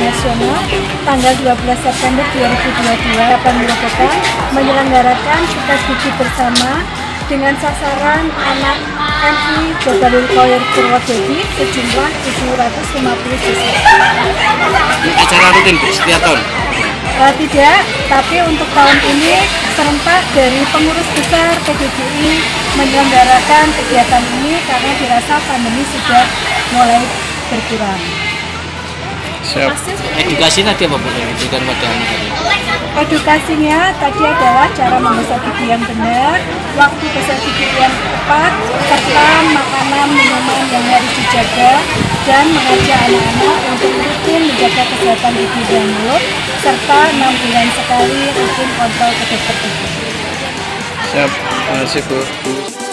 Nasional tanggal 12 September 2022 Kabupaten Kota menyelenggarakan sikat gigi bersama dengan sasaran anak MI Jabalul Khoir Purwodadi sejumlah 750 siswa. Acara rutin Bu, setiap tahun? Tidak, tapi untuk tahun ini serentak dari pengurus besar PDGI menyelenggarakan kegiatan ini karena dirasa pandemi sudah mulai berkurang. Siap. Edukasi tadi apa Bu yang diberikan pada anak tadi? Edukasinya tadi adalah cara menggosok gigi yang benar, waktu gosok gigi yang tepat, serta makanan minuman yang harus dijaga, dan mengajak anak-anak untuk rutin menjaga kesehatan gigi dan mulut, serta 6 bulan sekali rutin kontrol ke dokter gigi. Siap, terima kasih Bu.